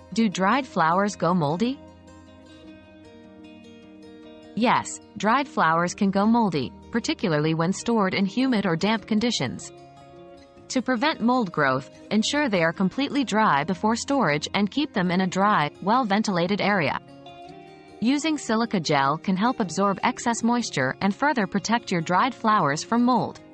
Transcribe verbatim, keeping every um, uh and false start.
Do dried flowers go moldy? Yes, dried flowers can go moldy, particularly when stored in humid or damp conditions. To prevent mold growth, ensure they are completely dry before storage and keep them in a dry, well-ventilated area. Using silica gel can help absorb excess moisture and further protect your dried flowers from mold.